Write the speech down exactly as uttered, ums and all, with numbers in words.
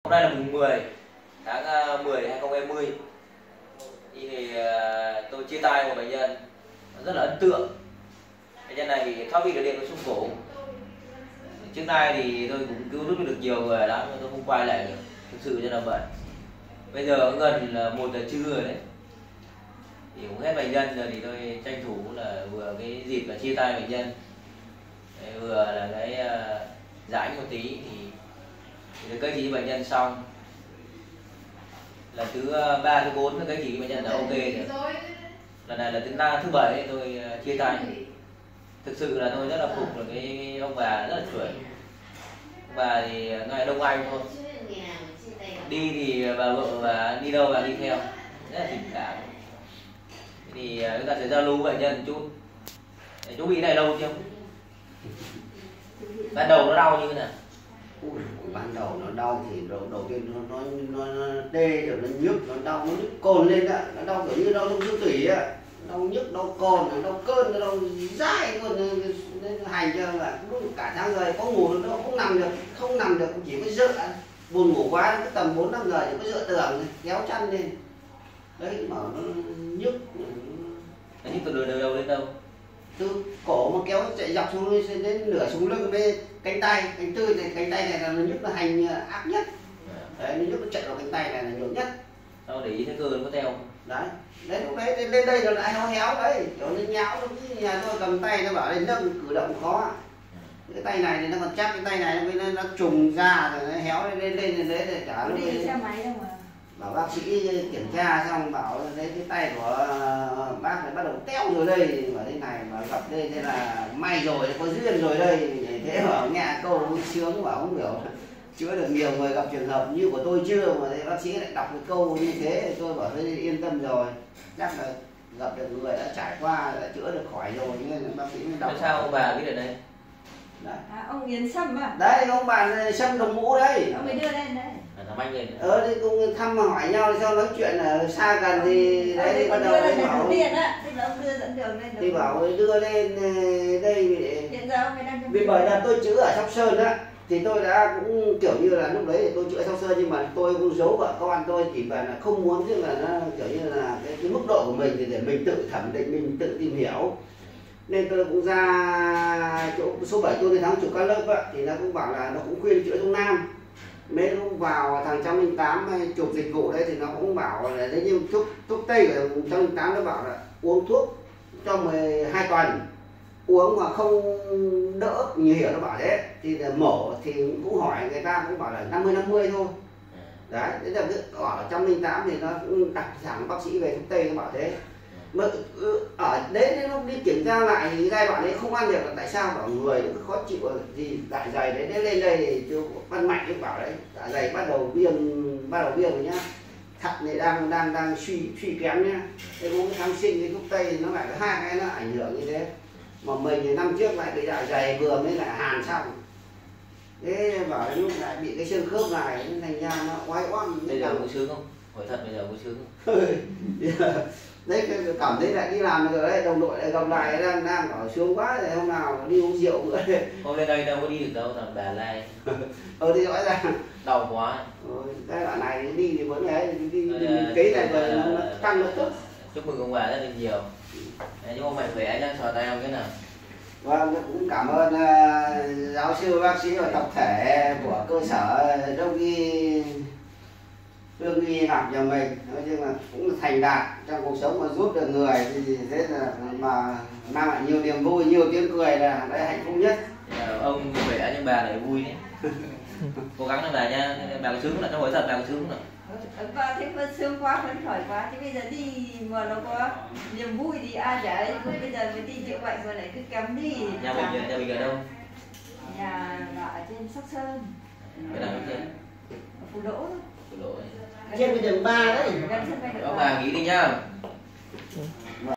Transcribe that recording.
Hôm nay là mùng mười tháng mười năm hai không hai không. Thì, thì tôi chia tay một bệnh nhân rất là ấn tượng. Bệnh nhân này thì thoát vị đĩa đệm xương cổ. Trước nay thì tôi cũng cứu giúp được nhiều người lắm, nhưng tôi không quay lại được. Thực sự cho là vậy. Bây giờ gần là một giờ trưa rồi đấy. Thì cũng hết bệnh nhân rồi thì tôi tranh thủ là vừa cái dịp là chia tay bệnh nhân, vừa là cái uh, giãn một tí thì, thì cái chỉ bệnh nhân xong. Lần thứ uh, ba thứ bốn cái chỉ bệnh nhân là ok rồi. Lần này là thứ năm thứ bảy tôi uh, chia tay. Thực sự là tôi rất là phục là cái ông bà rất là chuẩn. Ông bà thì ngay Đông Anh thôi. Đi thì bà vợ và đi đâu bà đi theo, rất là tình cảm. Thì chúng ta sẽ giao lưu bệnh nhân một chút. Chú bị này lâu chưa? Ban đầu nó đau như thế nào? Ui, ban đầu nó đau thì đầu, đầu tiên nó nó nó, nó tê rồi nó nhức, nó đau, nó nhức cồn lên ạ, nó đau kiểu như đau trong xương tủy ạ, đau nhức, đau cồn, đau cơn, nó đau dai luôn, nên hành cho là cả tháng rồi có ngủ nó không nằm được, không nằm được, chỉ có dựa, buồn ngủ quá cái tầm bốn năm giờ chỉ có dựa tường kéo chăn lên, đấy mà nó nhức. Nó nhức từ đầu đầu đến đâu? Từ cổ mà kéo chạy dọc xuống đến nửa xuống lưng bên cánh tay, cánh tư này, cánh tay này là nó nhức, là hành ác nhất. Đấy, nó nhức nó chạy vào cánh tay này là nhiều nhất. Đâu để ý thấy cơ nó có teo không? Đấy, đấy lúc đấy lên đây là lại nó héo đấy, kiểu nó nháo, nó nhà tôi cầm tay nó bảo đây nâng cử động khó. Cái tay này thì nó còn chắc, cái tay này nó nó trùng ra rồi nó héo lên lên lên đấy để cả lúc đi xe máy đâu mà. Bảo bác sĩ kiểm tra xong bảo đấy cái tay của bác này bắt đầu teo rồi đây, mà thế này mà gặp đây thế là may rồi, có duyên rồi đây. Thế bảo nghe câu sướng, bảo không hiểu chữa được nhiều người gặp trường hợp như của tôi chưa, mà thế bác sĩ lại đọc cái câu như thế, tôi bảo tôi yên tâm rồi, chắc là gặp được người đã trải qua đã chữa được khỏi rồi, nên là bác sĩ mới đọc. Sao ông bà biết được đây? Đấy. À, ông Yến Sâm à? Đấy, ông bà Sâm Đồng Mũ đấy. Ông ấy đưa lên đấy. Thằng anh lên. Ờ thì cũng thăm mà hỏi nhau sao nói chuyện ở xa gần thì ông, đấy thì bắt đầu đấy bảo ông điện á, tức là ông đưa dẫn đường lên. Thì bảo đưa lên đây để hiện giờ ông ấy đang vì bởi là tôi chữa ở Sóc Sơn á, thì tôi đã cũng kiểu như là lúc đấy thì tôi chữa Sóc Sơn, nhưng mà tôi cũng giấu vợ con tôi chỉ là không muốn tức là nó kiểu như là cái, cái mức độ của mình thì để mình tự thẩm định, mình tự tìm hiểu, nên tôi cũng ra chỗ số bảy tôi thắng chụp các lớp á, thì nó cũng bảo là nó cũng khuyên chữa trong Nam. Mấy lúc vào thằng một trăm linh tám chụp dịch vụ đấy thì nó cũng bảo là đấy, như thuốc thuốc tây của một trăm linh tám nó bảo là uống thuốc trong mười hai tuần, uống mà không đỡ như hiểu nó bảo thế thì là mổ, thì cũng hỏi người ta cũng bảo là năm mươi năm mươi thôi. Đấy, thế là ở một trăm linh tám thì nó cũng đặt thẳng bác sĩ về thuốc tây nó bảo thế. Mà ở đấy đến lúc đi kiểm tra lại thì giai đoạn đấy không ăn được là tại sao, bảo người nó khó chịu gì dạ dày đấy, đến lên đây thì chưa Văn Mạnh cũng bảo đấy, dạ dày bắt đầu viêm, bắt đầu viêm rồi nhá, thận này đang đang đang suy suy kém nhá, thế uống kháng sinh cái thuốc tây nó lại hai cái nó ảnh hưởng như thế, mà mình thì năm trước lại bị dạ dày vừa mới lại hàn xong, thế bảo lúc lại bị cái xương khớp này thành ra nó oái oăm. Bây giờ có sướng không? Hỏi thật bây giờ có sướng không? Đấy cảm thấy lại đi làm rồi đấy, đồng đội lại gặp lại đang đang ở sướng quá rồi, hôm nào đi uống rượu bữa đây. Hôm lên đây đâu có đi được đâu, thằng Bà Lai. Ờ thì rõ ràng Đau quá. Giai đoạn này đi thì vẫn ấy, đi, đi, đi cấy này rồi nó căng nó tốt. Chúc mừng ông bà rất là nhiều. Nhưng ông mạnh khỏe nhá, sò tay ông cái nào. Vâng, cũng cảm ơn uh, giáo sư, bác sĩ và tập thể của cơ sở Đông y Hương y học nhà mình, nói chung là cũng thành đạt trong cuộc sống, mà giúp được người thì thế là mà mang lại nhiều niềm vui, nhiều tiếng cười là đấy hạnh phúc nhất. Ông khỏe nhưng bà lại vui đấy. Cố gắng là bà nha, bà có sướng là trong hỏi thật bà có sướng nào. Bà thấy vẫn sướng quá, phấn khởi quá, chứ bây giờ đi mà nó có niềm vui thì ai chả ấy, bây giờ mới đi chữa bệnh mà lại cứ cắm đi. Nhà mình, nhà mình ở đâu? Nhà là ở trên Sóc Sơn. Cái nào trên? Ở Phú Đỗ thôi. Phú Đỗ. Trên đường ba đấy. Gần sân bay Nội Ông Bài. bà nghỉ đi nhá.